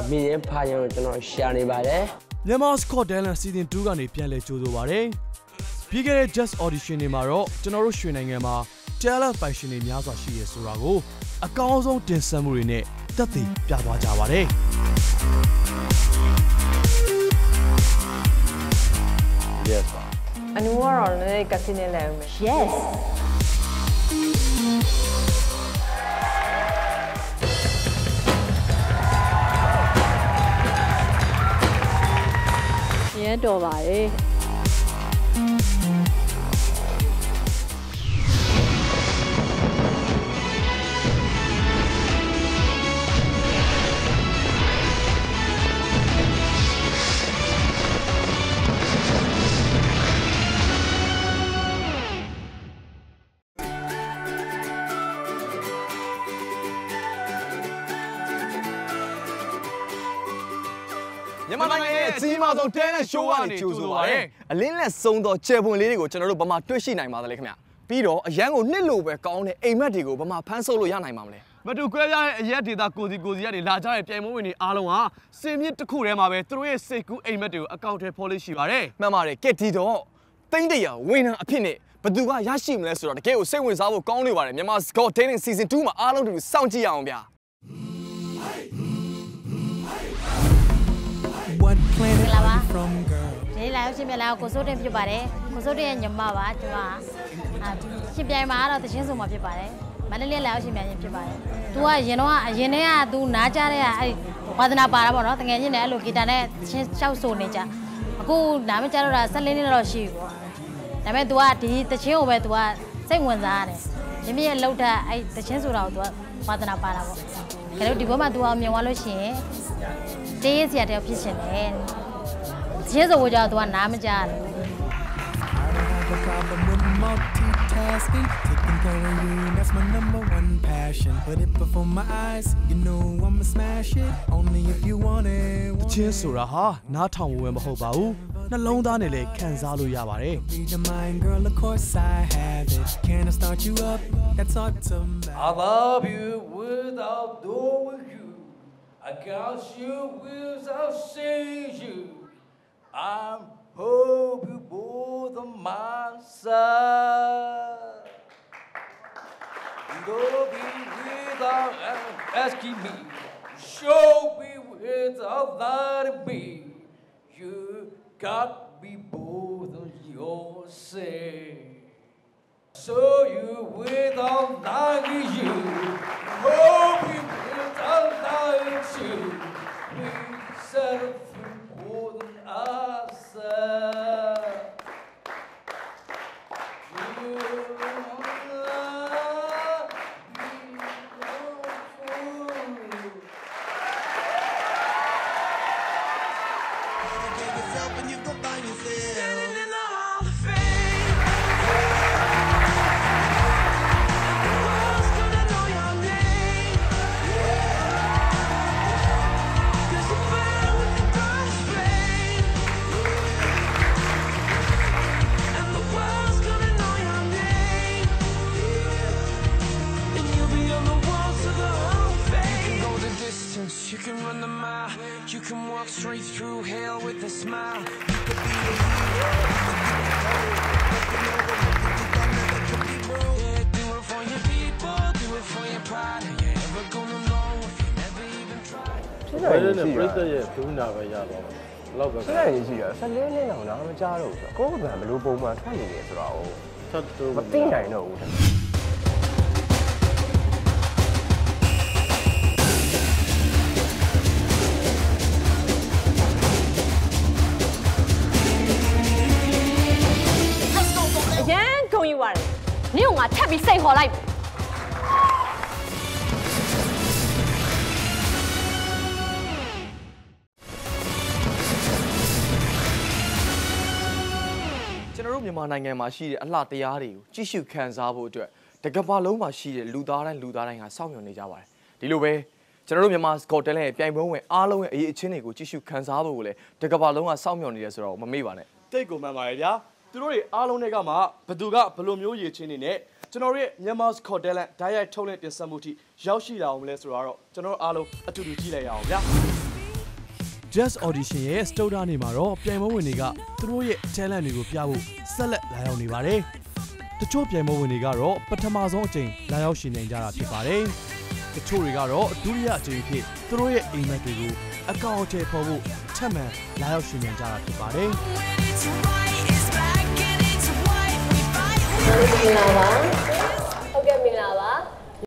မြင်ရင်ဖာရင်ကျွန်တော်ရှာနေပါတယ် Myanmar's Got Talent Season 2ကနေပြန်လည်ကြိုးဆိုပါတယ်ပြီးခဲ့တဲ့ Just Audition တွေမှာတော့ကျွန်တော်တို့ရွှေနိုင်ငံမှာ talent function တွေများစွာရှိရဲဆိုတာကိုအကောင်းဆုံးတင်ဆက်မှုတွေနဲ့သက်သေပြသွားကြပါတယ် Yes အနူကတော့လည်းကစီနေလဲဦးမယ် Yes ရဲတော်ပါတယ်မြန်မာနိုင်ငံရဲ့အကြီးမားဆုံး talent show ကနေကြိုဆိုပါရစေ။အလင်းလက်ဆုံးသောကျယ်ပွင့်လေးတွေကိုကျွန်တော်တို့ဘာမှတွေ့ရှိနိုင်ပါသလဲခင်ဗျ။ပြီးတော့အရန်ကိုနှစ်လို့ပဲကောင်းတဲ့အိမ်မက်တွေကိုဘာမှဖမ်းဆုပ်လို့ရနိုင်မှာမလဲ။မတူကွဲပြားတဲ့အရက်ဒေတာကိုစီကနေလာကြတဲ့ပြိုင်ပွဲဝင်တွေအားလုံးဟာစင်မြင့်တစ်ခုထဲမှာပဲသူတို့ရဲ့စိတ်ကူးအိမ်မက်တွေကိုအကောင့်ထဲဖော်လို့ရှိပါတယ်။မှန်ပါတယ်။ကဲဒီတော့တိမ့်တရာဝင်တာအဖြစ်နဲ့ဘယ်သူကရရှိမလဲဆိုတော့တကယ်ကိုစိတ်ဝင်စားဖို့ကောင်းနေပါတယ်။မြန်မာ Got Talent Season 2မှာအားလုံးတူစောင့်ကြည့်ရအောင်ဗျာ။ What planet are you from girl ဒီလာရောက်ရှင်ပြလာကိုစိုးတင်ဖြစ်ပါတယ်ကိုစိုးတင်ရဲ့ညီမပါကျွန်မရှင်ပြိုင်မှာတော့တချင်းစုံမှာဖြစ်ပါတယ်မန္တလေးလာရောက်ရှင်ပြိုင်ရင်ဖြစ်ပါတယ်သူကရင်တော့အရင်တည်းကသူနားကြတဲ့အဲ့ဝါသနာပါတာပေါ့နော်တကယ်ချင်းနဲ့အဲ့လိုဂီတာနဲ့တချင်းရှောက်ဆိုနေကြအခုနားမကြတော့တာ14နှစ်တော့ရှိပြီပေါ့ဒါပေမဲ့ तू ကဒီတချင်းကိုပဲ तू ကစိတ်ဝင်စားရတယ်မြင်မြင်လှုပ်တာအဲ့တချင်းဆိုတာကို तू ကဝါသနာပါတာပေါ့ဒါလို့ဒီဘက်မှာ तू အောင်မြင်သွားလို့ရှိရင်တေးစရာတယောက်ဖြစ်ရှင်တယ်။ကျေးဇူးကိုကြောက်သူကနားမကြားဘူး။ Taking care of you, that's my number one passion. Put it before my eyes, you know I'ma smash it. Only if you want it. ချင်းဆိုတာဟာနားထောင်ဝင်မဟုတ်ပါဘူးနှလုံးသားနဲ့လည်းခံစားလို့ရပါတယ် Read your mind, girl, of course I have it. Can I start you up? That's all to me. I love you without knowing you. I got you without seeing you. I hope you both on my side. Love me without asking me. Show me without letting me. You got me both on your side. Show you without liking you. Hope you without liking you. We settle for more than ourselves. You can run the mile, you can walk straight through hell with a smile. You could be a hero, yeah, do it for your people, do it for your pride. Are you ever gonna know if you never even tried? ကျွန်တော်ရဲ့ပြိတ္တရဲ့ဒုနာပဲရပါဘူး။လောက်ပဲ။ဆက်ရည်ရှိရ14နှစ်လောက်တော့မကြားတော့ဘူးဆိုတော့ကိုယ့်ဘာဘလို့ပုံမှန်ထွက်နေလဲဆိုတော့ဆက်တော့မသိနိုင်တော့ဘူး။你用我特别细河来。 ကျွန်တော်တို့မြန်မာနိုင်ငံမှာရှိတဲ့အလှတရားတွေကိုကြည့်ရှုခံစားဖို့အတွက်တကမ္ဘာလုံးမှာရှိတဲ့လူသားတိုင်းဟာစောင့်မျှော်နေကြပါတယ်ဒီလိုပဲကျွန်တော်တို့မြန်မာ Got Talent ရဲ့ပြိုင်ပွဲဝင်အားလုံးရဲ့အရေးအချင်းတွေကိုကြည့်ရှုခံစားဖို့ကိုလည်းတကမ္ဘာလုံးကစောင့်မျှော်နေတယ်ဆိုတော့မမေ့ပါနဲ့တိတ်ကိုမှန်ပါရဲ့ဗျာသူတို့တွေအားလုံးတွေကမှဘသူကဘလိုမျိုးရည်ချင်းနေနဲ့ကျွန်တော်တို့ရဲ့မြန်မာ Got Talent ဓာတ်ရိုက်ထုတ်လင်းတင်ဆက်မှုထိရောက်ရှိလာအောင်မလဲဆိုတော့ကျွန်တော်တို့အားလုံးအတူတူကြည့်လိုက်ရအောင်ဗျာ Just Audition ရဲ့ Stoda နေမှာတော့ပြိုင်ပွဲဝင်တွေကသူတို့ရဲ့ talent တွေကိုပြဖို့ဆက်လက်လာရောက်နေပါတယ်။တချို့ပြိုင်ပွဲဝင်တွေကတော့ပထမဆုံးအကြိမ်လာရောက်ရှင်နိုင်ကြတာဖြစ်ပါတယ်။တချို့တွေကတော့ဒုတိယအကြိမ်ဖြစ်သူတို့ရဲ့အိမ်မက်တွေကိုအကောင့်အထည်ဖော်ဖို့ထပ်မံလာရောက်ရှင်နိုင်ကြတာဖြစ်ပါတယ်။မင်္ဂလာပါဟုတ်ကဲ့မင်္ဂလာပါ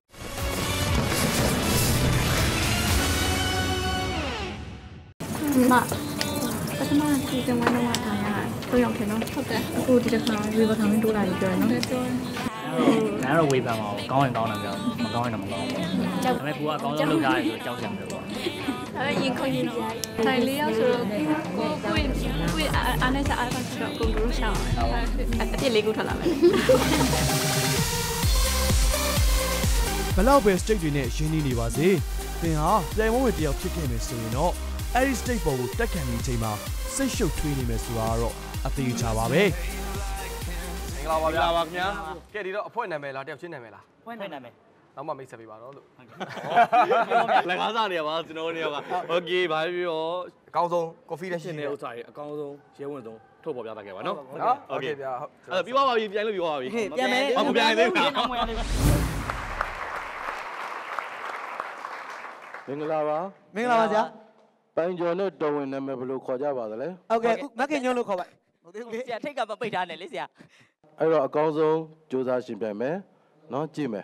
မပထမစီဇန်1တော့ထားရတော့ရောက်တယ်နော်ဟုတ်တယ်အခုဒီတစ်ခါရေဘထောင်ရင်းတိုးလာပြီပြောရနော်ဒါတော့ဝေးပန်ပါအောင်ကောင်းရင်ကောင်းတယ်ပြောမကောင်းရင်တော့မကောင်းဘူးကြောက်ဒါပေမဲ့ကိုကအကောင်းဆုံးလုပ်ထားတယ်ဆိုတော့ကြောက်ကြမှာပေါ့ရင်ခုန်ရင်တိုင်လေးရောက်ဆိုတော့ကိုအားနဲ့စားအားပါဆိုတော့ကိုတို့ရှောင်းအပြစ်လေးကိုထွက်လာမယ်ဘလောက်ပဲ state တွေနဲ့ရှင်းနေပါစေသင်ဟာပြိုင်ပွဲဝင်တယောက်ဖြစ်ခဲ့မယ်ဆိုရင်တော့အဲ့ဒီ state ပေါ်ကိုတက်ခံနေချိန်မှာစိတ်ရှုပ်ထွေးနေမယ်ဆိုတာကတော့အသေးချာပါပဲမင်္ဂလာပါဗျာပါခင်ဗျာကဲဒီတော့အဖွဲ့နာမည်လားတယောက်ချင်းနာမည်လားအဖွဲ့နာမည်နောက်မှမိတ်ဆက်ပေးပါတော့လို့လက်ကားစားနေရပါကျွန်တော်တို့ကโอเคဘာဖြစ်ရောအကောင်းဆုံး confidence ရှင်တဲ့ဥစ္စာတွေအကောင်းဆုံးရဲဝင်ဆုံးထုတ်ပေါ်ပြတာခဲ့ပါနော်โอเคဗျာအဲ့ပြီးသွားပါပြီပြန်လို့ပြီးသွားပါပြီပြန်မယ်ဟုတ်ပြန်သေးဘူးမင်္ဂလာပါမင်္ဂလာပါဗျာပိုင်ကျော်နဲ့တော်ဝင်နာမည်ဘယ်လိုခေါ်ကြပါသလဲဟုတ်ကဲ့မခင်ညွန့်လို့ခေါ်ပါဟုတ်ကဲ့ဆရာထိတ်ကမပိတ်ထားနဲ့လေဆရာအဲ့တော့အကောင်းဆုံးစူးစမ်းရှင်ပြမယ်နော်ကြည့်မယ်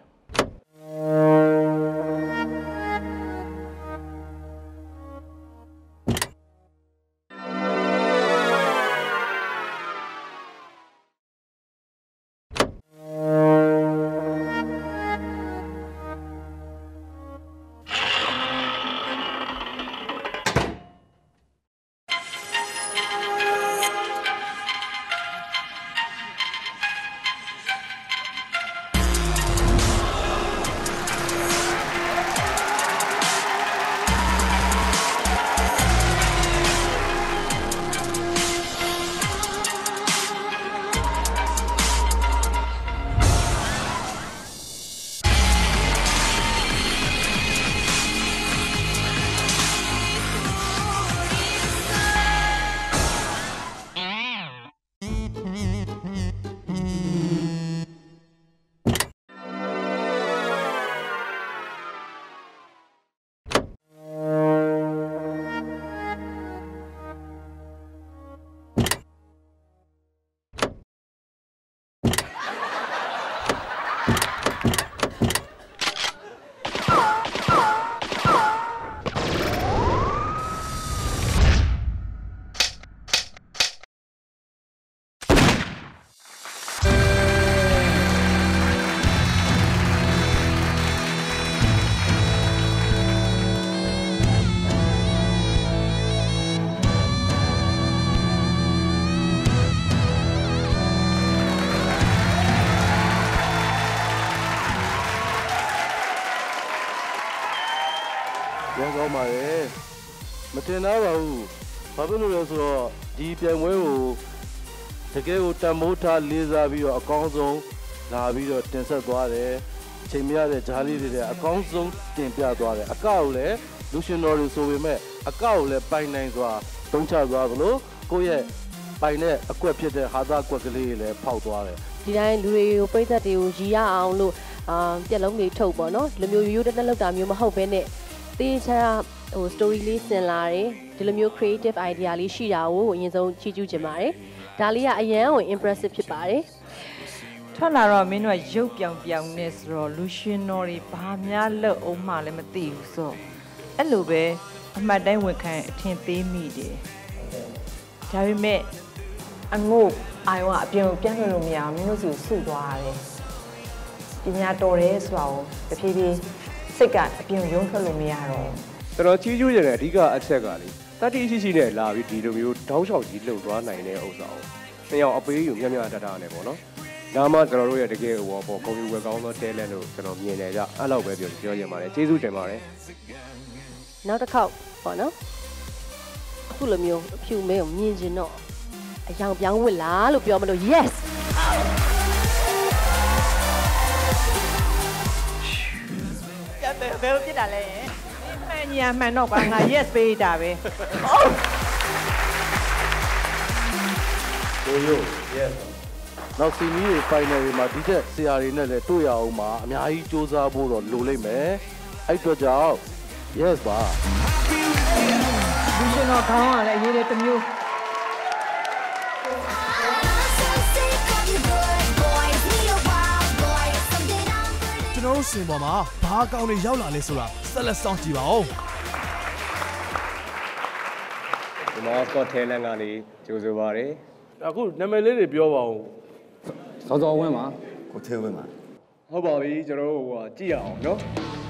ပြန်ကောင်းပါရဲ့မတင်သားပါဘူးဘာဖြစ်လို့လဲဆိုတော့ဒီပြိုင်ပွဲကိုတကယ်ကိုတန်မိုးထားလေးစားပြီးတော့အကောင်းဆုံးလာပြီးတော့တင်ဆက်သွားတယ်ချိန်မရတဲ့ဂျားလေးတွေအကောင်းဆုံးတင်ပြသွားတယ်အကောက်ကိုလည်းလူရှင်တော်တွေဆိုပေမဲ့အကောက်ကိုလည်းပိုင်နိုင်စွာတုံးချသွားသလိုကိုယ့်ရဲ့ပိုင်တဲ့အကွက်ဖြစ်တဲ့ဟာသားကွက်ကလေးတွေလည်းဖောက်သွားတယ်ဒီတိုင်းလူတွေကိုပိတ်သက်တွေကိုရီရအောင်လို့ပြက်လုံးတွေထုတ်ပေါ့နော်ဒီလိုမျိုးရိုးရိုးတက်တက်လောက်တာမျိုးမဟုတ်ဘဲနဲ့တေးချာဟို story လေးစင်လာတယ်ဒီလိုမျိုး creative idea လေးရှိတာကိုအရင်ဆုံးချီးကျူးချင်ပါတယ်ဒါလေးကအရန်ကို impressive ဖြစ်ပါတယ်ထွက်လာတော့မင်းတို့ကရုပ်ပြောင်ပြောင်နေဆိုတော့လူရှင်တော်တွေဘာများလက်အောင်မှလည်းမသိဘူးဆိုအဲ့လိုပဲအမှတ်တိုင်းဝန်ခံအထင်သေးမိတယ်ဒါပေမဲ့အငို့အာယုံကအပြင်ကိုပြန်လွှတ်လို့မရအောင်မင်းတို့စီကိုစုသွားရတယ်ပညာတော်တယ်ဆိုတာကိုတဖြည်းဖြည်းစိတ်ကအပြင်ရုံးထွက်လို့မရတော့တော်တော်ကြီးကျူးရတဲ့အဓိကအချက်ကလေတတိရှိရှိနဲ့လာပြီးဒီလိုမျိုးတောင်းလျှောက်ကြီးလှုပ်သွားနိုင်တဲ့ဥစ္စာကိုနှစ်ယောက်အပေးယူမြတ်မြတ်တတနဲ့ပေါ့နော်ဒါမှကျွန်တော်တို့ရဲ့တကယ်ဟောပေါ့ကွန်ပျူတာကောင်းသော talent လို့ကျွန်တော်မြင်နေကြအဲ့လောက်ပဲပြောရပါတယ်ကျေးဇူးတင်ပါတယ်နောက်တစ်ခေါက်ပေါ့နော်အခုလိုမျိုးအဖြူမဲကိုမြင်ကျင်တော့အယောင်ပြောင်းဝစ်လားလို့ပြောမလို့ yes ဘယ်လိုဖြစ်တာလဲမင်းညီပြန်မှန်တော့ကွာငါ yes ပေးတာပဲ yes နောက်စီမီတွေ final တွေမှာဒီချက်ဆရာတွေနဲ့လည်းတွေ့ရအောင်မှာအများကြီးစူးစမ်းဖို့တော့လိုလိမ့်မယ်အဲ့အတွက်ကြောင့် yes ပါလူရှင်တော်ခေါင်းကလည်းအရေးတဲ့တစ်မျိုးကျွန်တော်တို့စင်ပေါ်မှာဘာကောင်းတွေရောက်လာလဲဆိုတာဆက်လက်စောင့်ကြည့်ပါဦးဒီမှာ Scott Talent ကနေကြိုဆိုပါရယ်အခုနာမည်လေးတွေပြောပါဦးစောစောဝင်းပါကိုသေးဝင်းပါဟုတ်ပါပြီကျွန်တော်တို့ဟိုကြည့်ရအောင်နော်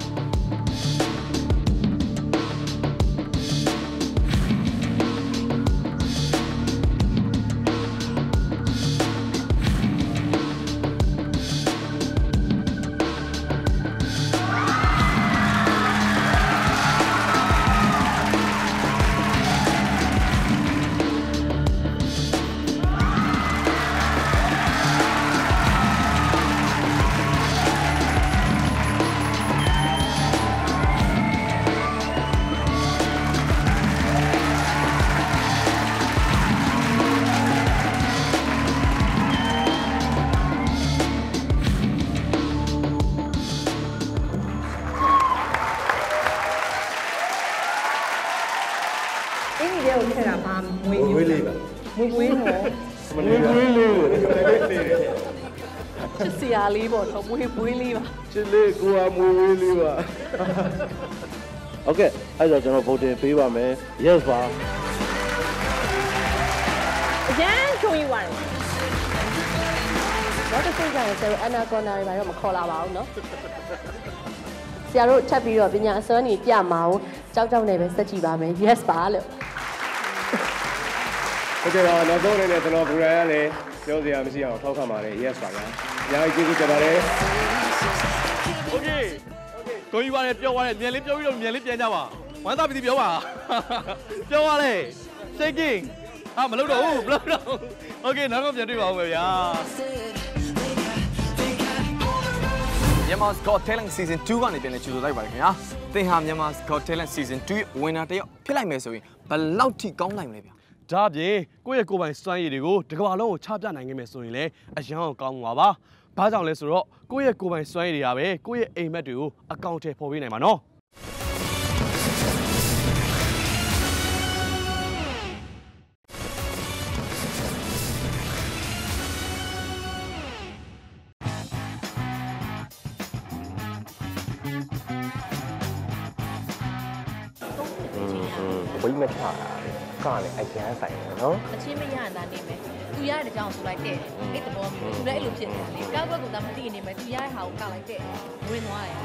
ချစ်စရာလေးပေါ့တော့မွေးပွေးလေးပါချစ်လေးကိုကမွေးဝေးလေးပါโอเคအဲ့တော့ကျွန်တော် voting ပေးပါမယ် yes ပါအရန်ချုံယူပါတယ်တော့တစ်ချိန်ကျရင်ဆရာတို့ Anna Corner တွေဘာတော့မခေါ်လာပါဘူးเนาะဆရာတို့ထပ်ပြီးတော့ပညာအစွမ်းကြီးပြမအောင်ကြောက်ကြောက်နေပဲစက်ကြည့်ပါမယ် yes ပါလို့ဟုတ်ကဲ့ပါနောက်ဆုံးအနေနဲ့ကျွန်တော်ဘူရန်ကလည်းပြောစရာမရှိအောင်ထောက်ခံပါတယ် yes ပါဗျာအများကြီးကျေးဇူးတင်ပါတယ် Okay ကိုကြီးပါတယ်ပြောသွားတယ်မြန်လေးပြောပြီးတော့မြန်လေးပြန်ကြပါဝမ်းသာပြီပြောပါပြောသွားလေ shaking မလုပ်တော့ဘူးမလုပ်တော့ Okay နောက်တော့ပြန်တွေ့ပါဦးမယ်ဗျာ Myanmar Got Talent Season 2ကနေပြန်လဲကြိုဆိုလိုက်ပါတယ်ခင်ဗျာသင်ဟာ Myanmar Got Talent Season 2ရဲ့ winner တယောက်ဖြစ်လိုက်မယ်ဆိုရင်ဘယ်လောက်ထိကောင်းနိုင်မလဲဗျာဒါအပြင်ကိုယ့်ရဲ့ကိုယ်ပိုင်စွမ်းရည်တွေကိုတစ်ကမ္ဘာလုံးကိုချပြနိုင်ခဲ့မယ်ဆိုရင်လည်းအရန်အောင်ကောင်းမှာပါ။ဘာကြောင့်လဲဆိုတော့ကိုယ့်ရဲ့ကိုယ်ပိုင်စွမ်းရည်တွေကပဲကိုယ့်ရဲ့အိမ်မက်တွေကိုအကောင့်ထဲပေါ်ပေးနိုင်မှာနော်ဝိမချတာကလည်းအကျန်းဆိုင်တယ်နော်အချင်းမရတာနေမယ်သူရတဲ့ကြောင်ဆိုလိုက်တဲ့အဲ့တဘောမျိုးသူလည်းအဲ့လိုဖြစ်နေတာလေကောက်ဘက်ကသာမသိနေမယ်သူရတဲ့ဟာကိုကောက်လိုက်တဲ့ဝင်သွားတယ်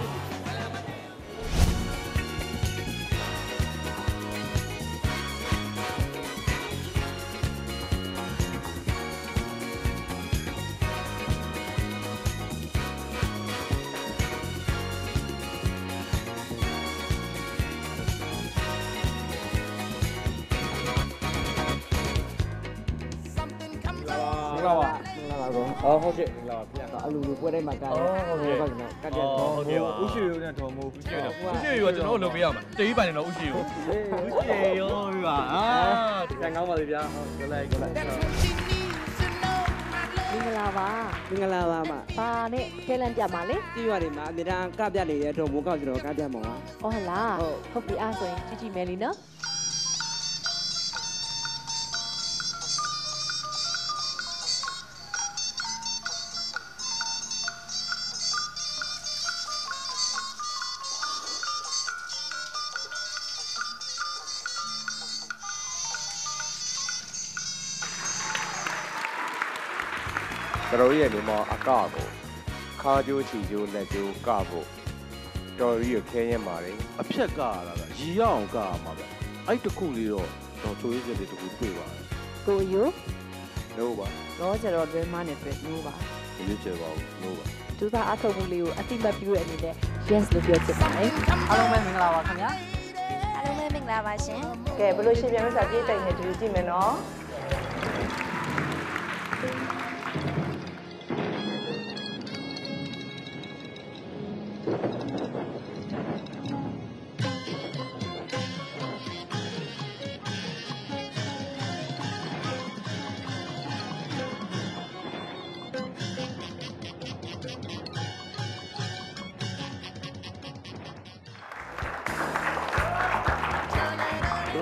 ဟုတ်ကဲ့လာပါဗျာအလူလူပွဲတိုင်းမှာကားတယ်ဟုတ်ကဲ့ကတ်တယ်တော့ဟုတ်ကဲ့ပါဥရှိရိုးနဲ့တော်မိုးဥရှိရိုးကကျွန်တော်တို့လုပ်ပေးရမှာတေးပိုင်နေတော့ဥရှိရိုးပြီပါတန်ကောင်းပါလေဗျာဟုတ်လိုက်မင်္ဂလာပါမဘာနဲ့ခဲလန်းပြမှာလေပြီးရတယ်မှာအမြဲတမ်းကပြနေတဲ့တော့မိုးကောက်ကျွန်တော်ကပြမှာပါဟောဟလားဟုတ်ပြီအားဆိုရင်ကြည့်မယ်လीနော်ကျွန်တော်ရဲ့ဒီမှာအကကိုခါကျိုးချီကျိုးလက်ကျိုးကဖို့တော်ရီကိုခဲရင်ပါတယ်အဖြက်ကရတာကရီရအောင်ကရမှာပဲအဲ့တခုလေးတော့ကျွန်တော်ချိုးရည်စက်လေးတခုတွေ့ပါတယ်ကိုယူလို့ပါတော့ကျတော့ dream နဲ့တွေ့လို့ပါဒီလိုချေပါဘူးလို့ပါသူသားအထောက်မှုလေးကိုအတိမတ်ပြုတဲ့အနေနဲ့ yes လို့ပြောချင်ပါတယ်အားလုံးပဲမင်္ဂလာပါခင်ဗျာအားလုံးပဲမင်္ဂလာပါရှင်ကဲဘလို့ရှင်ပြန်မစားပြေးတိုင်နေတူကြည့်မယ်နော်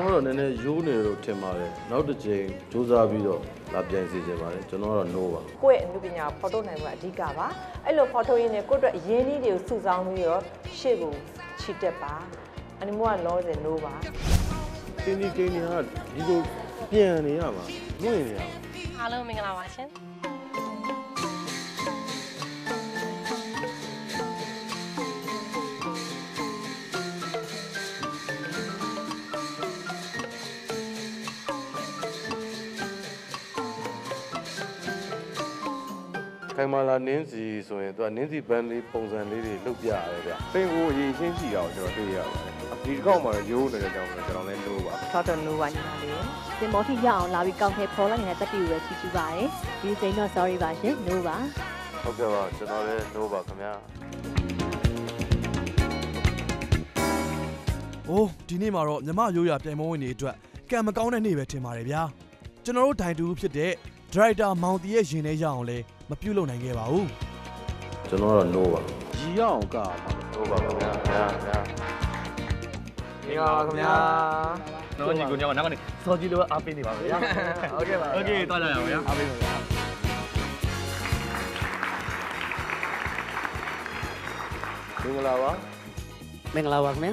တော်နည်းနည်းရိုးနေလို့ထင်ပါတယ်နောက်တစ်ချိန်စူးစမ်းပြီးတော့လာပြန်စီချင်ပါတယ်ကျွန်တော်ကတော့ no ပါကိုယ့်ရဲ့အမှုပညာဖော်ထုတ်နိုင်မှုအဓိကပါအဲ့လိုဖော်ထုတ်ရင်းနဲ့ကိုယ့်အတွက်အရင်းအနှီးတွေကိုစုဆောင်းပြီးတော့ရှေ့ကိုချီတက်ပါအနိမောကလောဆယ် no ပါတင်းဒီကိန်းတွေကဒီလိုပြန်နေရမှာငွေနေရအားလုံးမင်္ဂလာပါရှင်ခိုင်မာလာနင်းစီဆိုရင်သူကနင်းစီဘန်းလေးပုံစံလေးတွေလုပ်ပြရတယ်ဗျပင်ကိုအရေးချင်းရှိတာကိုကျွန်တော်တွေ့ရပါတယ်ဒီတစ်ခေါက်မှာရိုးနေတဲ့ကြောင့်ကျွန်တော်လည်း no ပါထောက်တော့ no ပါညီမလေးသင်မောထိရအောင်လာပြီးကောင်းထဲဖော်လိုက်နေတဲ့တက်တီကိုပဲချီးကျူးပါတယ်ဒီစိန်တော့ sorry ပါရှင် no ပါဟုတ်ကဲ့ပါကျွန်တော်လည်း no ပါခင်ဗျာအိုးဒီနေ့မှာတော့မြမရိုးရာပြိုင်ပွဲဝင်တွေအတွက်ကံမကောင်းတဲ့နေ့ပဲထင်ပါတယ်ဗျာကျွန်တော်တို့ဒိုင်တူဖြစ်တဲ့ဒရိုက်တာမောင်တီရဲ့ရင်ထဲရအောင်လဲမပြုတ်လုံနိုင်ခဲ့ပါဘူးကျွန်တော်ကတော့ no ပါရီရအောင်ကမှာ no ပါခင်ဗျာခင်ဗျာမင်္ဂလာပါခင်ဗျာတော့ညီကိုညောင်းနောက်ကနေစောကြီးလိုအားပေးနေပါဗျာဟုတ်ကဲ့ပါโอเคတွားကြရအောင်ဗျာအားပေးပါဗျာမင်္ဂလာပါမင်္ဂလာပါခင်ဗျာ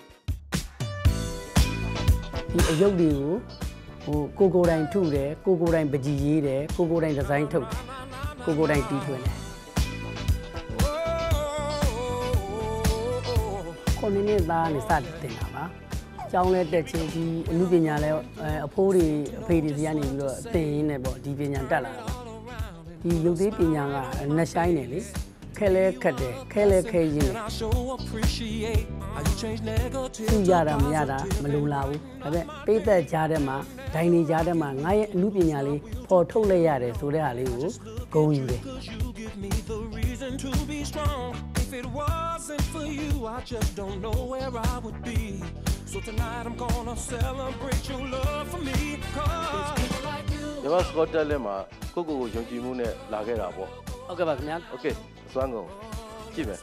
ဒီအယုတ်တွေကိုကိုတိုင်ထုတယ်ကိုတိုင်ပကြီးရေးတယ်ကိုတိုင်ဒီဇိုင်းထုတ်တယ်ကိုတိုင်တီးထွင်တယ်ခုနှစ်သားနဲ့စတင်တာပါကျောင်းလဲတက်ချင်းဒီအမှုပညာလဲအဖိုးတွေအဖေတွေစီကနေပြီးတော့သင်ရင်းနဲ့ပေါ့ဒီပညာတက်လာတာဒီရုပ်သေးပညာကနှက်ဆိုင်တယ်လေခဲလဲခက်တယ်ခဲလဲခဲရင်းတယ်သူရတာမရတာမလုံလာဘူးဒါပေမဲ့ပိသက်ကြားထဲမှာဒိုင်နေကြားထဲမှာငါရဲ့အမှုပညာလေးပေါ်ထုတ်လိုက်ရတယ်ဆိုတဲ့ဟာလေးကိုဂုဏ်ယူတယ် It wasn't for you, I just don't know where I would be. So tonight I'm gonna celebrate your love for me. Cause people like you. ဒီမှာ Scotland လဲမှာကိုယုံကြည်မှုနဲ့လာခဲ့တာပေါ့ဟုတ်ကဲ့ပါခင်ဗျာ Okay အစွမ်းကုန်ကြည့်မယ်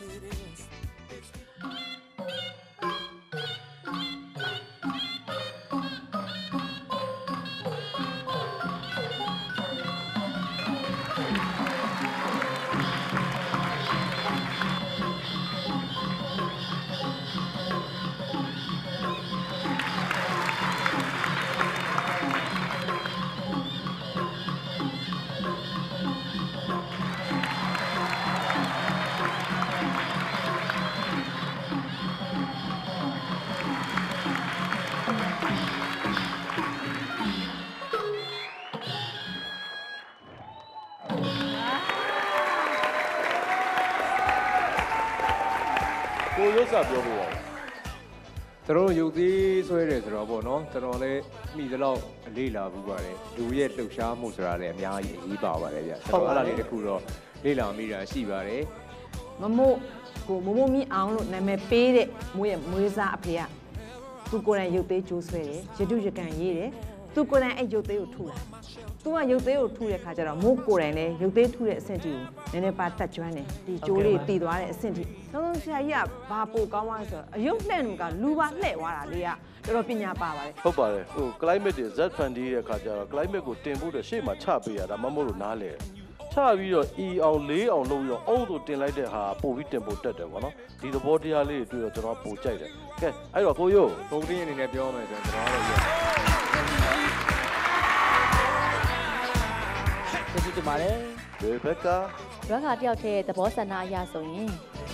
ကိုရုပ်စာပြောပြပါဦးကျွန်တော်ရုပ်သေးဆွဲတယ်ဆိုတော့ပေါ့နော်ကျွန်တော်လည်းမိသလောက်လေ့လာပြီးပါတယ်လူရဲ့လှုပ်ရှားမှုဆိုတာလည်းအများကြီးအရေးပါပါတယ်ဗျကျွန်တော်အဲ့ဒါလေးတစ်ခုတော့လေ့လာမိတာရှိပါတယ်မမို့ကိုမမို့မိအောင်လို့နာမည်ပေးတဲ့မွေးရဲ့မွေးစားအဖေကသူကိုယ်တိုင်ရုပ်သေးကျိုးဆွဲတယ်ရတုရကန်ရေးတယ်သူကိုယ်တိုင်အဲ့ရုပ်သေးကိုထူတာသူကရုပ်သေးကိုထူတဲ့ခါကျတော့မို့ကိုယ်တိုင်လည်းရုပ်သေးထူတဲ့အဆင့်ကြီးကိုနည်းနည်းပါတက်ကျွမ်းတယ်ဒီကျိုးလေးတည်သွားတဲ့အဆင့်ကြီးလုံးဆရာကြီးကဘာပိုကောင်းသွားလဲဆိုတော့အယုတ်လှဲ့နုကလူပါလှဲ့သွားတာလေးကတော်တော်ပညာပါပါတယ်ဟုတ်ပါတယ်ဟို climate တွေ Z fund တွေရဲ့ခါကျတော့ climate ကိုတင်ဖို့တဲ့ရှေ့မှာချပေးရတာမမို့လို့နားလဲချပြီးတော့ E အောင်၄အောင်လုပ်ပြီးတော့အုံးဆိုတင်လိုက်တဲ့ဟာပို့ပြီးတင်ဖို့တက်တယ်ပေါ့နော်ဒီသဘောတရားလေးတွေတွေ့တော့ကျွန်တော်ပို့ကြိုက်တယ်ကဲအဲ့တော့ကိုယိုပုံတင်းအနေနဲ့ပြောမယ်ဆိုရင်ကျွန်တော်တို့ကျေးဇူးတင်ပါတယ်ဘေဘက်ကရခါတယောက်တည်းသဘောဆန္ဒအရဆိုရင်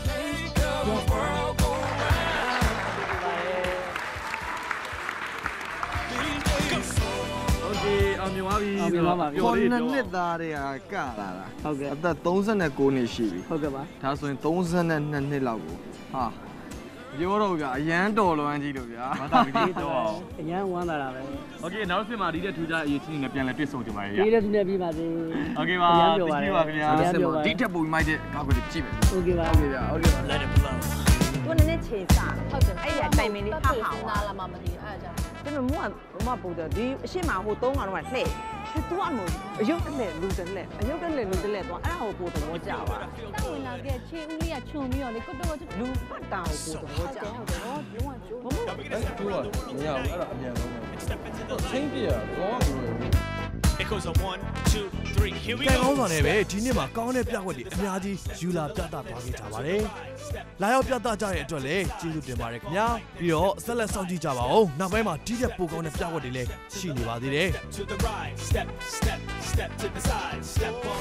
အောင်မြင်သွားပြီခေါင်းနှစ်သားတွေကကလာတာဟုတ်ကဲ့အသက်39နှစ်ရှိပြီဟုတ်ကဲ့ပါဒါဆိုရင်32နှစ်လောက်ကိုဟာပြောတော့ဗျာအရန်တော်လွမ်းကြီးလို့ဗျာဝမ်းသာပြီတော့အရန်ဝမ်းသာတာပဲโอเคနောက်တစ်မှာဒီတဲ့ထူးခြားအရေးချင်းနဲ့ပြန်လဲတွေ့ဆုံကြပါရဲ့ဒီတဲ့သူနဲ့ပြီးပါစေโอเคပါကြည့်ပါခင်ဗျာဒီထက်ပိုပြီးမိုက်တဲ့ကောက်ွယ်ကြည့်မယ်โอเคပါဗျာโอเคပါ let it flow သူနည်းနည်းချိန်စားဟုတ်တယ်အဲ့ရတိုင်မင်းလေးဟာဟာနားလာမှမသိအဲ့ဒါကြောင့်ဒါပေမဲ့မို့ကပို့တော့ဒီအရှိမဟို3ကောင်တော့လှဲ့သူကမို့အယုတ်တလဲလူတလဲအယုတ်တလဲလူတလဲတော့အဲ့ဒါကိုပို့တော့ကြပါတာဝင်လာခဲ့ခြေဦးလေးကခြုံပြီးတော့လေကိုတော့လူဖတ်တာကိုပို့တော့ကြဟုတ်တယ်နော်လုံးဝကျိုးအဲ့ကျိုးကမရဘူးအဲ့ဒါအမြန်ဆုံးပဲချင်းပြရတော့ဘူး Because of 1 2 3 here we go ကောင်းစွာနဲ့ပဲဒီနေ့မှာကောင်းတဲ့ပြကွက်တွေအများကြီးယူလာပြသသွားခဲ့ကြပါတယ်။လာရောက်ပြသကြတဲ့အတွက်လည်းကျေးဇူးတင်ပါတယ်ခင်ဗျာ။ပြီးတော့ဆက်လက်စောင့်ကြည့်ကြပါဦး။နောက်ပိုင်းမှာဒီရက်ပိုကောင်းတဲ့ပြကွက်တွေလည်းရှိနေပါသေးတယ်။ To the right step step step to the side step on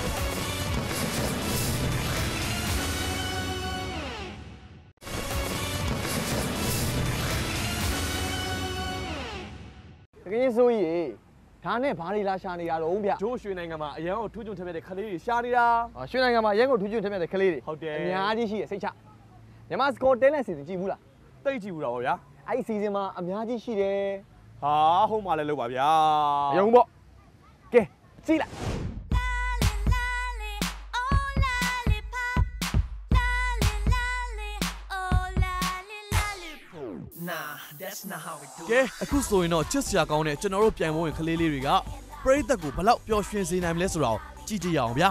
တကယ်ဆိုရင်ဒါနဲ့ဘာတွေလာရှာနေတာတော့ဗျဂျိုးရွှေနိုင်ငံမှာအရန်ကိုထူးချွန်ထက်မြက်တဲ့ခလေးတွေရှာနေတာရွှေနိုင်ငံမှာအရန်ကိုထူးချွန်ထက်မြက်တဲ့ခလေးတွေဟုတ်တယ်အများကြီးရှိရစိတ်ချမြန်မာစကောတဲလန်စီစဉ်ကြည့်ဘူးလားတိတ်ကြည့်ဘူးတော့ဗျာအဲ့ဒီစီစဉ်မှာအများကြီးရှိတယ်ဟာဟုတ်မှလည်းလုပ်ပါဗျာမယုံပေါ့ကဲကြည့်လိုက်ကဲအခုဆိုရင်တော့ချစ်စရာကောင်းတဲ့ကျွန်တော်တို့ပြိုင်ပွဲဝင်ကလေးလေးတွေကပရိသတ်ကိုဘလောက်ပျော်ရွှင်စေနိုင်မလဲဆိုတော့ကြည့်ကြရအောင်ဗျာ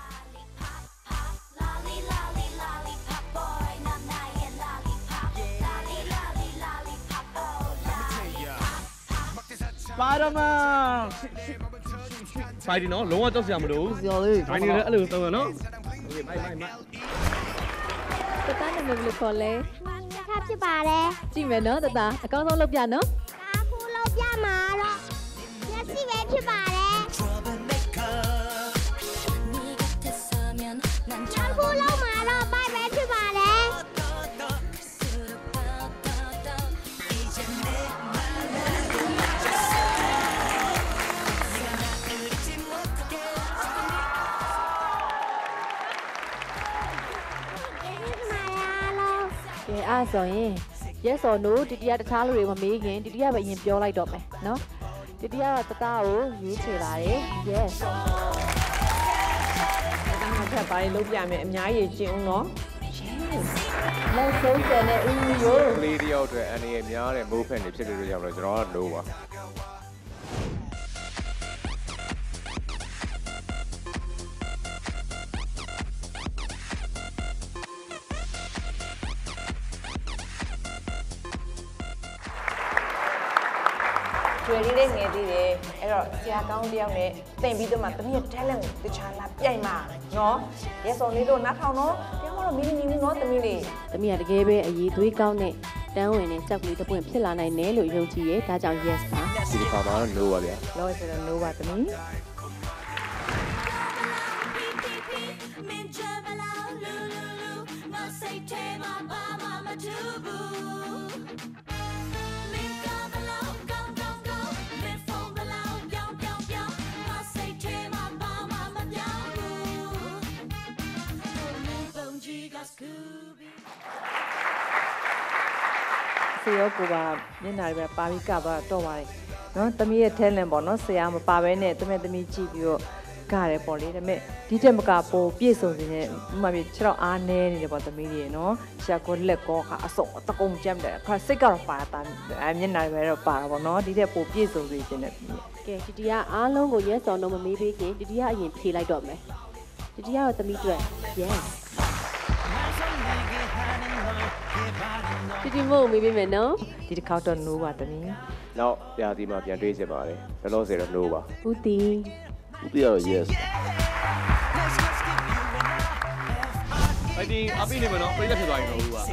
ပါရမန်ဖိုင်ဒီနော်လုံးဝကြောက်စရာမလိုဘူးစရာလေးဖိုင်ဒီလည်းအဲ့လိုသုံးရနော်โอเคမိုက်တတနာမည်လို့ခေါ်လဲထားဖြစ်ပါတယ်ကြည့်မယ်နော်တတအကောင်းဆုံးလုပ်ပြနော်အခုလုပ်ပြမှာတော့မျက်စိပဲဖြစ်ပါတယ်အခုလုပ်မှာတော့ပိုက်ပဲဖြစ်ပါတယ်အဲ့ဆိုရင် yes or no တီတီကတခြားလူတွေမမေးခင်တီတီကပဲအရင်ပြောလိုက်တော့မယ်နော်တီတီကတော့တသားကိုရွေးချယ်လာတယ် yes ဒါမှထပ်ပါလုံးပြမယ်အများကြီးကျင်းအောင်နော်လက်ဆုံးကျန်တဲ့ဦးရိုးကလေးတယောက်အတွက်အန်ဒီရဲ့များတဲ့မိုးဖက်နေဖြစ်လို့ရောက်တော့ကျွန်တော်ကလို့ပါကျွေလေးလေးငယ်သေးတယ်အဲ့တော့ဆရာကောင်းတယောက်နဲ့တင်ပြီးတော့မှတမီးရဲ့ talent ကိုတခြားလာပြိုင်မှာနော်ရဲစော်လေးတို့နားထောင်နော်တရားမလို့မင်းမင်းနော်တမီးလေးတမီးကတကယ်ပဲအရေးသွေးကောင်းတဲ့တန်းဝင်တဲ့ကြောက်ကလေးတစ်ပွင့်ဖြစ်လာနိုင်တယ်လို့ယုံကြည်ရဲဒါကြောင့် yes ပါဒီတစ်ခါမှာတော့ no ပါဗျာ no ဆိုတော့ no ပါတမီးဆေးရောကိုပါမျက်နှာတွေပဲပါပြီးကပါတော့ပါတယ်နော်တမီးရဲ့ talent ပေါ့နော်ဆရာမပါဘဲနဲ့တမက်တမီးကြည့်ပြီးတော့ကရတယ်ပေါ့လေဒါပေမဲ့ဒီတက်မကပိုပြည့်စုံနေတယ်ဥမာပြခြေတော့အားနေနေတယ်ပေါ့တမီးတွေနော်ဆရာကိုလက်ကောကအစုံတကုံကြမ်းတယ်ခါစိတ်ကတော့ပါတာမျက်နှာတွေပဲတော့ပါတာပေါ့နော်ဒီတက်ပိုပြည့်စုံစေခြင်းနဲ့ကဲတီတီကအားလုံးကို yes or no မမေးပေးခင်တီတီကအရင်ဖြေလိုက်တော့မယ်တီတီကတော့တမီးအတွက် yesတီတီမို့မေးပေးမယ်နော်ဒီတစ်ခေါက်တော့ no ပါတမီးနောက်ရာသီမှာပြန်တွေးချင်ပါတယ်လောလောဆယ်တော့ no ပါဦးတီကတော့ yes အဲ့ဒီအပိနေမနော်ပြိတ္တဖြစ်သွားရင်တော့ဦးပါ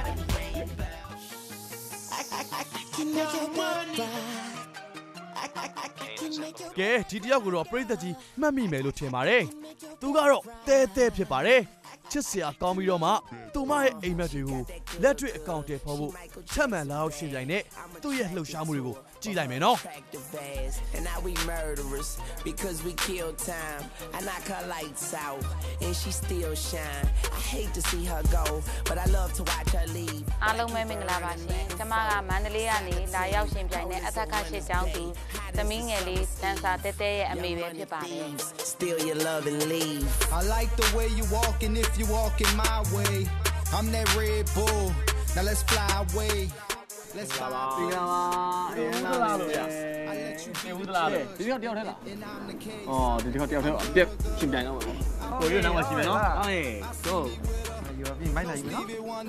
ကဲဒီတယောက်ကိုတော့ပြိတ္တကြီးမှတ်မိမယ်လို့ထင်ပါတယ်သူကတော့တဲတဲဖြစ်ပါတယ်ချစ်စရာကောင်းပြီးတော့မှသူမရဲ့အိမ်မက်တွေကိုလက်တွေ့အကောင့်တွေဖော်ဖို့ချက်မှန်လောက်ရှင်းပြိုင်နဲ့သူ့ရဲ့လှုပ်ရှားမှုတွေကိုကြည့်လိုက်မယ်နော် And now we murderers because we kill time. I knock her lights out and she still shine. I hate to see her go, but I love to watch her leave. အားလုံးပဲမင်္ဂလာပါရှင်။ကျွန်မကမန္တလေးကနေလာရောက်ရှင်ပြိုင်တဲ့အထက်ကရှစ်ကျောင်းသူသမီးငယ်လေးတန်းစာတဲတဲရဲ့အမေပဲဖြစ်ပါတယ်။ Steal your love and leave. I like the way you walking if you walking my way. I'm that Red Bull. Now let's fly away. Let's fly. ဒီကမှာအရင်လာလို့ရနေဦးသလားလေဒီတစ်ခါတယောက်ထဲလားအော်ဒီတစ်ခါတယောက်ထဲအပြက်ရှင်ပြိုင်တော့ပေါ့ကိုရွေးနောက်မှရှိမယ်နော်အေး go ယူပြီးမိုက်လာယူနော်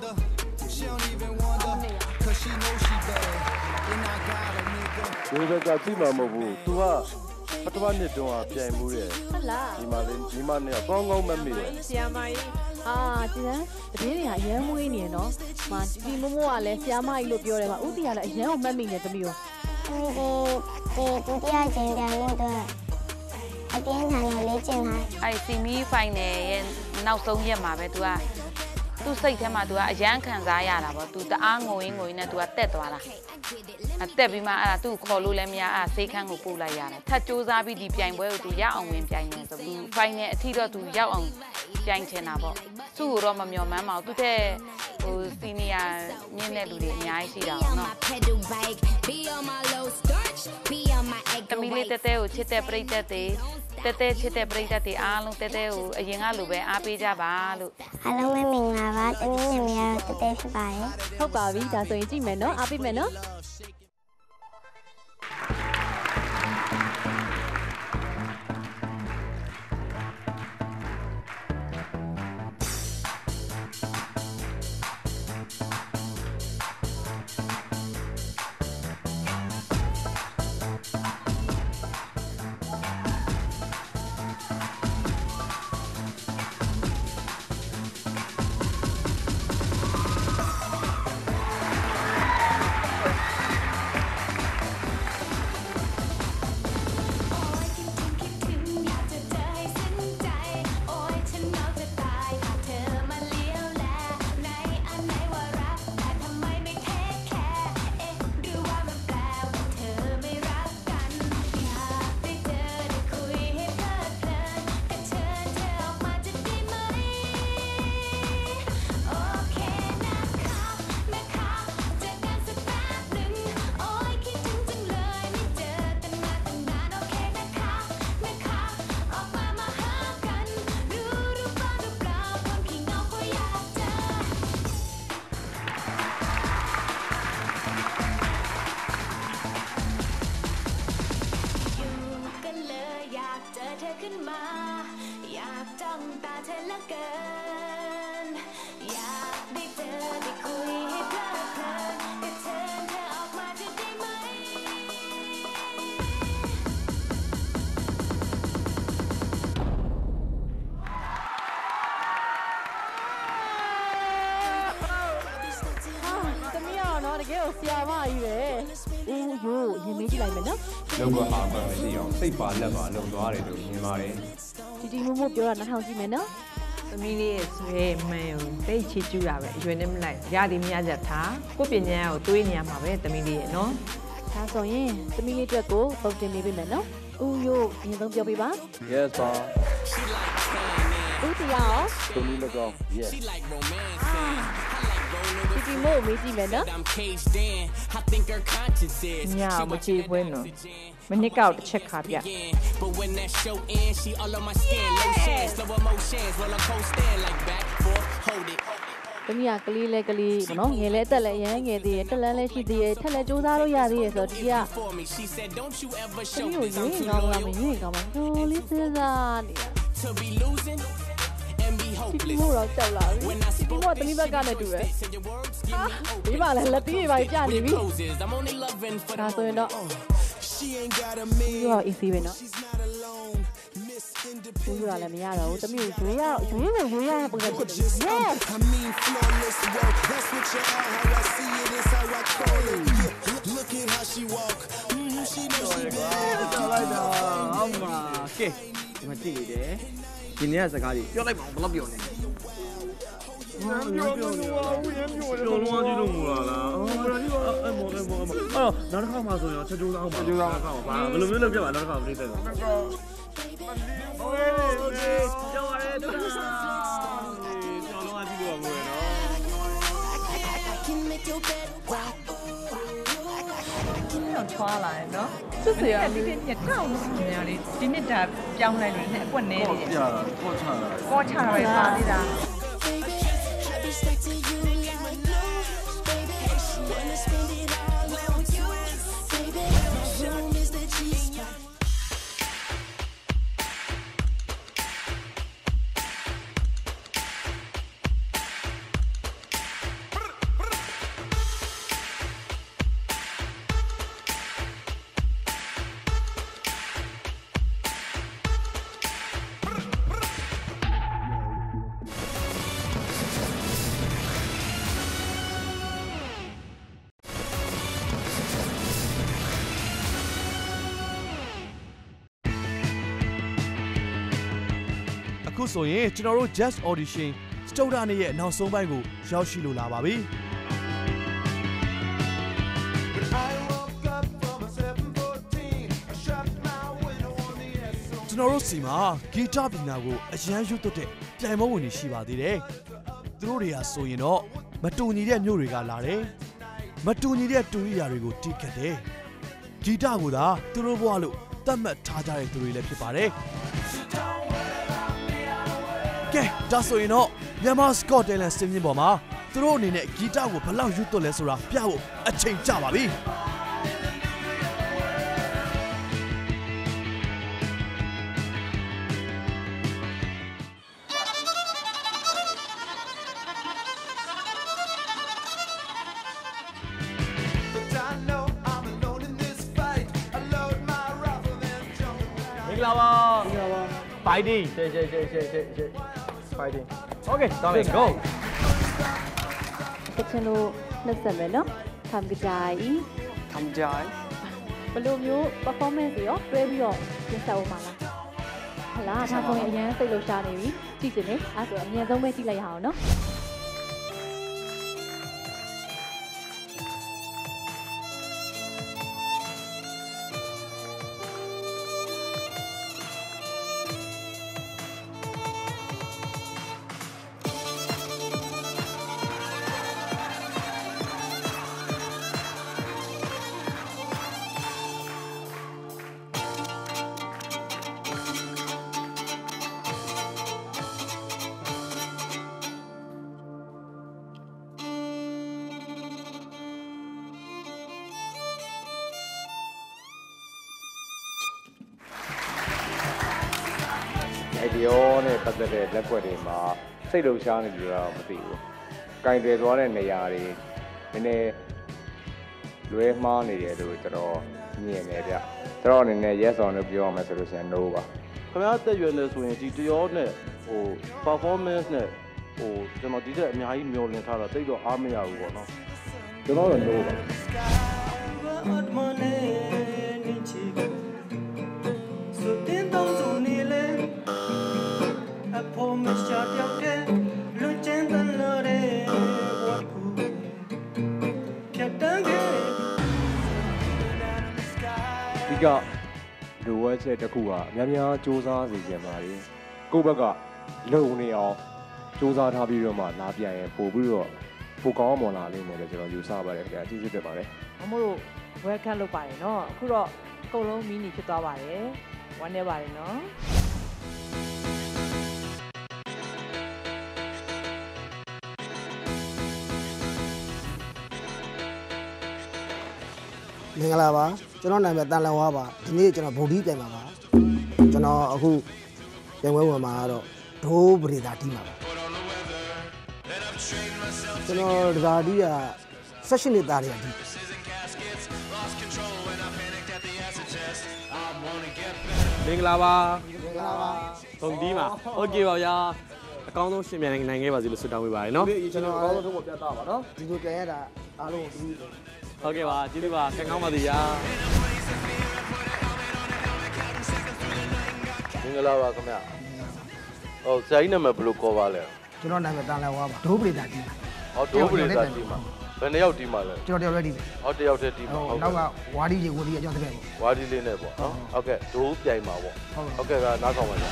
ဒီဘက်ကသိမှာမဟုတ်ဘူး तू ကပထမနှစ်တုန်းကပြိုင်မှုတယ်ဟုတ်လားဒီမှာနဲ့ကောင်းကောင်းမမိတယ်ဆီယာမကြီးကြည်စမ်းတပင်းတွေကအရန်မွေးနေရနော်ဒီဒီမိုးမိုးကလည်းဆီယာမကြီးလို့ပြောတယ်မှာဥတီကလည်းအရန်ကိုမှတ်မိနေသမီးရောဒီတရားကျင်တယ်လို့တော့အပြင်းထန်တော့လေ့ကျင့်လာအဲ့စီမီဖိုင်နယ်ရဲ့နောက်ဆုံးရက်မှာပဲ तू ကသူ့စိတ်ထဲမှာ तू ကအရန်ခံစားရတာပေါ့ तू တအားငိုရင်းနဲ့ तू ကတက်သွားတာတက်ပြီးမှအဲ့ဒါ तू ခေါ်လို့လည်းမရအဲ့ဆေးခန်းကိုပို့လိုက်ရတယ်ထပ်စူးစမ်းပြီးဒီပြိုင်ပွဲကို तू ရအောင်ဝင်ပြိုင်နေဆို तू ဖိုင်နယ်အထိတော့ तू ရောက်အောင်ပြိုင်ချင်တာပေါ့သူ့ကိုတော့မမျှော်မှန်းပါဘူးသူတဲ့ဟိုစီနီယာမြင့်တဲ့လူတွေအများကြီးရှိတာပေါ့နော်တမီလေးတဲကိုချစ်တဲ့ပရိသတ်တွေတဲချစ်တဲ့ပရိသတ်တွေအားလုံးတဲကိုအရင်ကလိုပဲအားပေးကြပါလို့အားလုံးပဲမင်္ဂလာပါတမီးနာမည်ကတော့တဲဖြစ်ပါတယ်ဟုတ်ပါပြီဒါဆိုရင်ကြည့်မယ်နော်အားပေးမယ်နော်တကယ်ကိုဆရာမကြီးပဲဦးရိုးရင်မေးကြည့်လိုက်မယ်နော်လောက်ကအာမမရှိအောင်စိတ်ပါလက်ပါလုံသွားတယ်လို့မြင်ပါတယ်ဒီမိုးမိုးပြောတာနားထောင်ကြည့်မယ်နော်သမီးလေးရဲ့ဆွဲမှန်ကိုတိတ်ချီကျူတာပဲအရွယ်နဲ့မလိုက်ရသည်မရချက်ထားကိုပညာကိုတွေးနေရမှာပဲသမီးလေးရဲ့နော်ဒါဆိုရင်သမီးလေးအတွက်ကိုပုံတင်ပေးမယ်နော်ဦးရိုးအရင်ဆုံးပြောပြပါ Yes sir ဦးတရားရောသမီးလည်းကောင်း Yes ဒီမို့မေးကြည့်မယ်နော်ညာမကြည့်ပွဲနော်မနစ်ကောက်တစ်ချက်ခါပြသမီးကကလေးလဲကလေးပေါ့နော်ငယ်လဲအသက်လဲရမ်းငယ်သေးတယ်တက်လန်းလဲရှိသေးတယ်ထက်လဲစူးစမ်းလို့ရသေးတယ်ဆိုတော့ဒီကသမီးကိုရွေးရင်ကောင်းလားမရွေးရင်ကောင်းမှာတော်လေးစဉ်းစားနေတာဒီမို့တော့ကြောက်လာပြီဒီမို့သမီးဘက်ကနဲ့တူတယ်ဒီမှာလည်းလက်သေးတွေပါပြနေပြီဒါဆိုရင်တော့ဒီတော့ easy ပဲနော်ဘူးရလည်းမရတော့ဘူးသမီးကိုရွေးရပုံစံဖြစ်တယ် Yes I mean flawless work that's what you are how I see it is how I call it look at how she walk she knows she bad လိုက်တာအမကဲဒီမှာကြည့်နေတယ်ဒီနေ့ကစကားကြီးပြောလိုက်ပါဘယ်လောက်ပြောနေပြောလို့ပြောလုံးဝကြည့်လို့မလားအဲ့မောအဲ့နောက်တစ်ခါမှဆိုရင်ချက်ကျိုးအောင်ပါချက်ကျိုးအောင်ပါဘာဘယ်လိုမျိုးလုပ်ပြပါနောက်တစ်ခါပြည့်တယ်โอ้ยကြောက်ရဲတူတာကြောက်လုံးဝကြည့်လို့မလို့နော်တော့ထွားလာတယ်နော်စစ်စရာဒီနေ့တောင်းလို့များလေဒီနေ့ဒါပြောင်းလိုက်လို့လည်းအကွက်နေတယ်ကောချတာပဲပါသေးတာအခုဆိုရင်ကျွန်တော်တို့ Just Audition စတုဒ္ဓနေ့ရဲ့နောက်ဆုံးပိုင်းကိုရောက်ရှိလို့လာပါပြီကျွန်တော်တို့စီမှာဂီတပညာကိုအရန်ရွတ်သွတ်တဲ့ပြိုင်ပွဲဝင်တွေရှိပါသေးတယ်သူတို့တွေကဆိုရင်တော့မတူညီတဲ့မျိုးတွေကလာတယ်မတူညီတဲ့တူရိယာတွေကိုတီးခတ်တယ်ဂီတကိုသာသူတို့ဘဝလို့သတ်မှတ်ထားကြတဲ့သူတွေလည်းဖြစ်ပါတယ်ကဲဒါဆိုရင်တော့မြန်မာစကော့တယ်လန်စင်မြင့်ပေါ်မှာသူတို့အနေနဲ့ဂီတကိုဘယ်လောက်ရွတ်သွတ်လဲဆိုတာပြဖို့အချိန်ကျပါပြီ Fighting. Fighting. Okay, let's go. တချင်လို့နှုတ်ဆက်မယ်နော်။ခံကြိုင်။ทำใจဘယ်လိုမျိုး performance တွေရောတွဲပြီးတော့ပြင်ဆက်အောင်ပါလား။ဟုတ်လား။ဒါဆိုရင်အရင်စိတ်လှုပ်ရှားနေပြီ။ကြည့်ချင်တယ်။အဲဆိုအမြဲဆုံးပဲကြည့်လိုက်ရအောင်နော်။ဒီရောနဲ့ပတ်သက်တဲ့လက်ကွက်တွေမှာစိတ်လှုပ်ရှားနေကြတော့မသိဘူး။ကင်တယ်သွားတဲ့နေရာတွေနည်းနည်းလွဲမှားနေတယ်လို့ကျွန်တော်မြင်နေဗျ။ကျွန်တော်အနေနဲ့ yes on လို့ပြောရမယ်ဆိုလို့ရှိရင် no ပါ။ခင်ဗျားတက်ရွယ်နေဆိုရင်ဒီတရောနဲ့performance နဲ့ကျွန်တော်ဒီတက်အများကြီးမျှော်လင့်ထားတာတိတ်တော့အားမရဘူးပေါ့နော်။ကျွန်တော်တော့ no ပါဒီကလိုဝဲချက်တစ်ခုကများများစူးစမ်းစီခြင်းပါလေကိုယ့်ဘက်ကလုံနေအောင်စူးစမ်းထားပြီးတော့မှလာပြန်ရင်ပို့ပြီးတော့ပိုကောင်းမွန်လာလိမ့်မယ်လို့ကျွန်တော်ယူဆပါတယ်ခင်ဗျာကျေးဇူးတင်ပါတယ်မမို့လို့ဝဲခန့်လုပ်ပါတယ်နော်အခုတော့အကုန်လုံးမီနီဖြစ်သွားပါတယ်ဝမ်းနေပါတယ်နော်မင်္ဂလာပါကျွန်တော်နာမည်တန်လန်ဝါပါဒီနေ့ကျွန်တော်ဗုဒ္ဓီပြန်ပါပါကျွန်တော်အခုပြန်ဝဲဝင်မှာတော့ဒိုးပရိသတ်တီးမှာပါကျွန်တော်ဒကာတီးက session နဲ့တားတယ်ဒီမင်္ဂလာပါဘုံဒီမှာโอเคပါဗျာအကောင်းဆုံးရှင်မြန်နိုင်ခဲ့ပါစေလို့ဆုတောင်းပေးပါတယ်နော်ကျွန်တော်အကောင်းဆုံးကိုပြသပါနော်ဒီလိုပြန်ရတာအားလုံးကိုဟုတ်ကဲ့ပါကျေးဇူးပါကံကောင်းပါစေဗျာမင်္ဂလာပါခင်ဗျာဆရာကြီးနာမည်ဘယ်လိုခေါ်ပါလဲကျွန်တော်နာမည်တန်လန်ဝါပါဒိုးပရိသတ်တီးဒိုးပရိသတ်တီးမှာဘယ်နှစ်ယောက်တီးမှာလဲကျွန်တော်တယောက်တည်းတီးတယောက်တည်းတီးမှာနောက်ကဝါဒီကြီးဝဒီအကြောင်းတကယ်ပေါ့ဝါဒီလေးနဲ့ပေါ့နော်ဟုတ်ကဲ့ဒိုးပြိုင်မှာပေါ့ဟုတ်ကဲ့ကနားဆောင်ပါဗျာ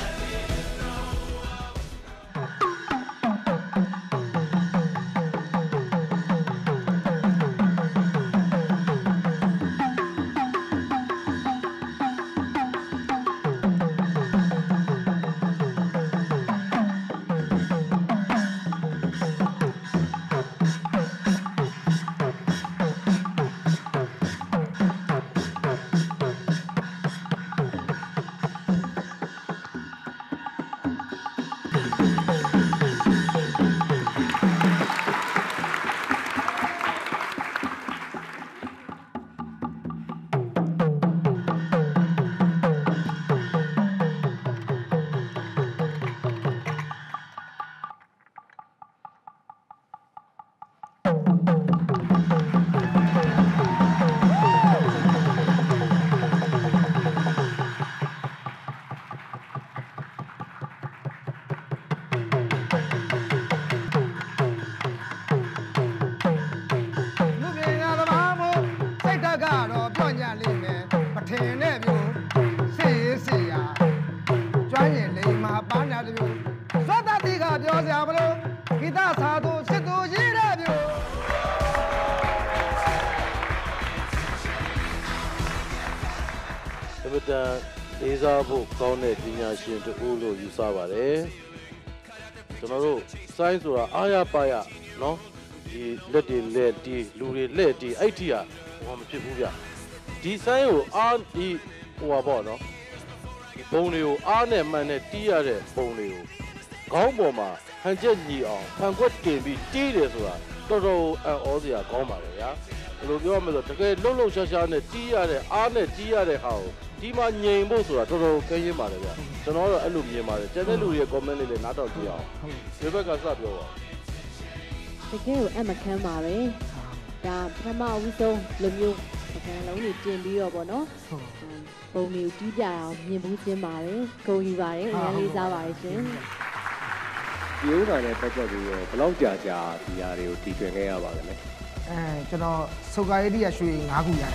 မတန်လေးစားဖို့ကောင်းတဲ့ပညာရှင်တူလို့ယူဆပါတယ်ကျွန်တော်တို့စိုင်းဆိုတာအားရပါရနော်ဒီလက်တွေလက်တီလူတွေလက်တီအဲ့တီကဘာမဖြစ်ဘူးဗျဒီစိုင်းကိုအားဒီဟိုပါပေါ့နော်ဒီဘုံတွေကိုအားနဲ့မှန်နဲ့တီးရတဲ့ဘုံတွေကိုခေါင်းပေါ်မှာဟန်ချက်ညီအောင်ဖန်ခွက်တင်ပြီးတီးတယ်ဆိုတာတော်တော်အံ့ဩစရာကောင်းပါတယ်ဗျာဘယ်လိုပြောရမလဲဆိုတကယ်လှုပ်လှုပ်ရှားရှားနဲ့တီးရတဲ့အားနဲ့တီးရတဲ့ဟာကိုဒီမှာငြိမ်ဖို့ဆိုတာတော်တော်ကဲရင်ပါတယ်ဗျကျွန်တော်တော့အဲ့လိုမြင်ပါတယ်ကျန်တဲ့လူတွေရဲ့ comment လေးလည်းနားထောင်ကြည့်အောင်ဒီဘက်ကစပြောပါတကယ်ကိုအမခမ်းပါပဲဒါပထမဦးဆုံးလူမျိုးပကံလုံးတွေတင်ပြီးတော့ပေါ့နော်ပုံမျိုးတီးပြအောင်မြင်ဘူးချင်းပါတယ်ဂုဏ်ယူပါတယ်အများလေးစားပါတယ်ရှင်ဒီဥစ္စာနဲ့ပတ်သက်ပြီးတော့ဘယ်လောက်ကြာဒီຢာတွေကိုတီးထွင်ခဲ့ရပါလဲကျွန်တော်စုတ်ကားရေးတိရရွှေ9ခုရတယ်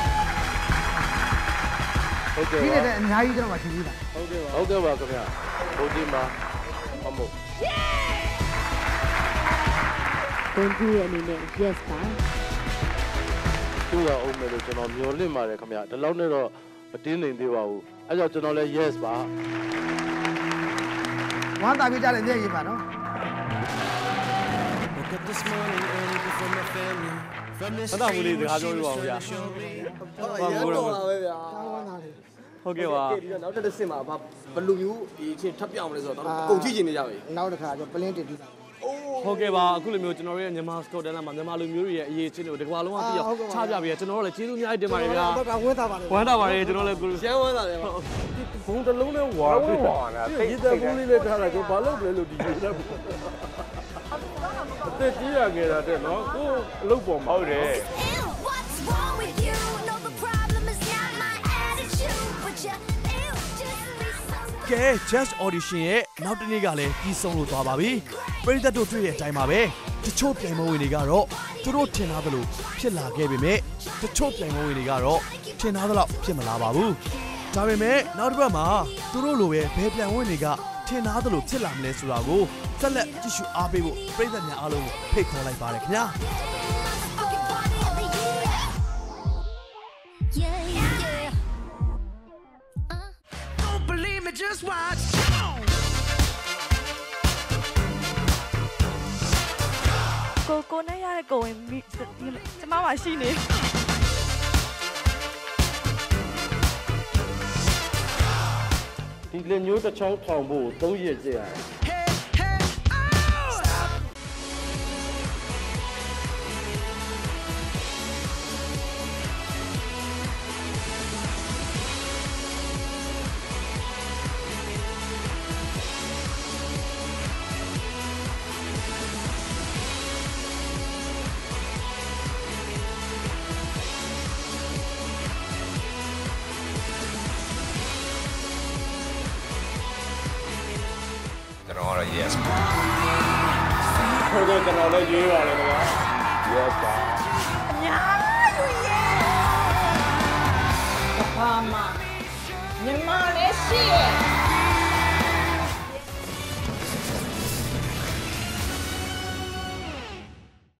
ဟုတ်ကဲ့ဒီနေ့လည်းအများကြီးကျွန်တော်မှထင်ပြီးတာဟုတ်ကဲ့ပါခင်ဗျာဘုံဒီမှာမမို့ဘုံဒီရဲ့အနေနဲ့ yes ပါသူ့ရအောင်မယ်လို့ကျွန်တော်မျှော်လင့်ပါတယ်ခင်ဗျာဒီလောက်နဲ့တော့မတင်းနေသေးပါဘူးအဲကြောင့်ကျွန်တော်လည်း yes ပါဝမ်းသာပြကြတဲ့မျက်ရည်ပါနော်ဆက်တော့မူလေးစကားပြောပြပါဦးဗျာဟုတ်ပါပဲဗျာဟုတ်ကဲ့ပါဒီတော့နောက်တစ်ဆင့်မှာဘယ်လိုမျိုးဒီအချင်းထပ်ပြောင်းမလဲဆိုတော့အကုန်ကြည့်ချင်နေကြပြီနောက်တစ်ခါကျပလင်းတင်ပြီးတာဟုတ်ကဲ့ပါအခုလိုမျိုးကျွန်တော်တို့ရဲ့မြန်မာစကော့တန်လန်မှာမြန်မာလူမျိုးတွေရဲ့အရေးချင်းတွေကိုဒီကမ္ဘာလုံးကသိအောင်ချပြပေးရကျွန်တော်တို့လည်းကျေးဇူးအများကြီးတင်ပါတယ်ဗျာဝမ်းသာပါတယ်ဝမ်းသာပါတယ်ကျွန်တော်လည်းရှမ်းဝမ်းသာတယ်ပါဘုံတစ်လုံးနဲ့ဝါပြီးရေတဘူးလေးနဲ့ထားတာကိုဘာလို့လဲလို့ဒီလိုလဲအသက်ကြီးရခဲ့တာတဲ့နော်ကိုအလုပ်ပေါ်မှာဟုတ်တယ်ကဲ Just Audition ရဲ့နောက်တစ်နေ့ကလည်းပြီးဆုံးလို့သွားပါပြီပရိသတ်တို့တွေ့တဲ့အတိုင်းပါပဲတချို့ပြိုင်ပွဲဝင်တွေကတော့သူတို့ထင်ထားသလိုဖြစ်လာခဲ့ပေမဲ့တချို့ပြိုင်ပွဲဝင်တွေကတော့ထင်ထားသလောက်ဖြစ်မလာပါဘူးဒါပေမဲ့နောက်တစ်ပတ်မှာသူတို့လိုပဲဘယ်ပြိုင်ပွဲဝင်တွေကထင်ထားသလိုဖြစ်လာမလဲဆိုတာကိုဆက်လက်ကြည့်ရှုအားပေးဖို့ပရိသတ်များအားလုံးကိုဖိတ်ခေါ်လိုက်ပါတယ်ခင်ဗျာ Just watch. ကိုနဲ့ရတဲ့ကိုဝင်ကျမမှရှိနေဒီလက်မျိုးတစ်ချောင်းထောင်ဖို့3ရက်ကြာရတယ် yes ဟုတ်ကဲ့ကျွန်တော်လည်းရေးပါတယ်ကွာ yes ပါအများကြီးရဲ့ဘာမှညီမလည်းရှိရဲ့